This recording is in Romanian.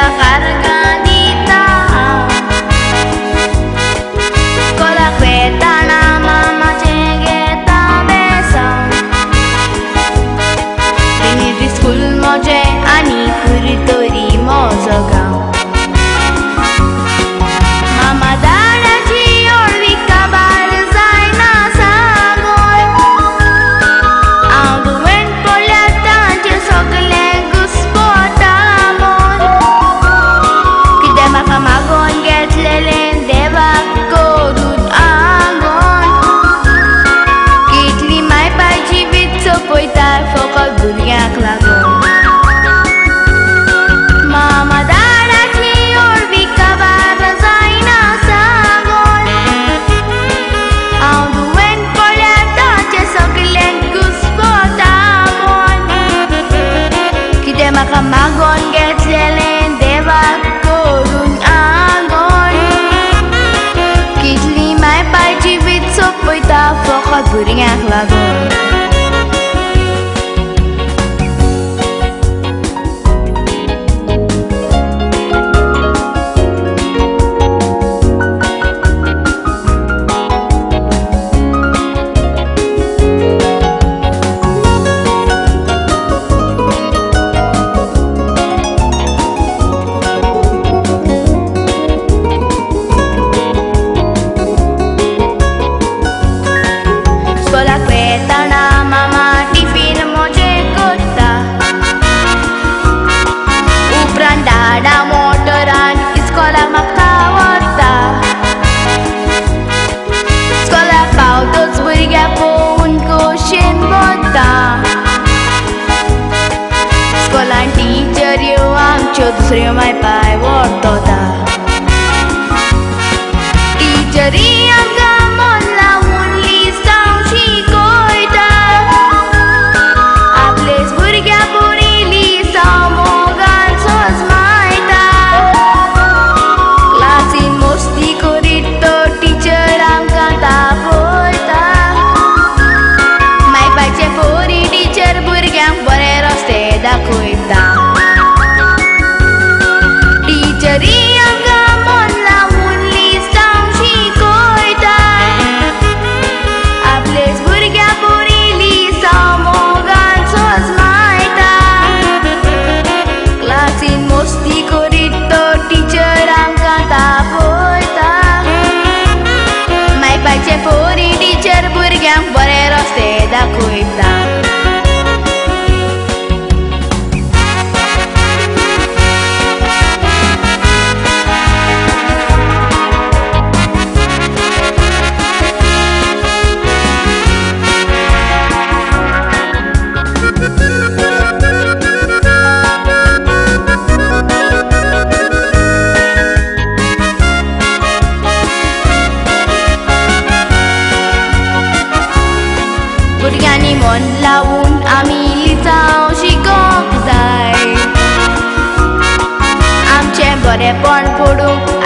Makamagon get lelen dewak korun agon Kitli mai pai jivit sopoy ta fokat buring ak lagon दुसरे माय पाय वरतता टिचरी आमकां मन लावून लिसांव शिकयता आपलेच भुरग्या बरी लिसांव मोगान सजमायता क्लासीन मस्ती करीत तो टिचर आमकां तापयता मायपाचे बरी टिचर भुरग्यांक बरे रस्ते दाखयता पोरी टिचर भुरग्यांक बरे रस्ते दाखयता भुरग्यांनी मन लावून आमी लिसांव शिकोवंक जाय आमचें बरेपण पडूंक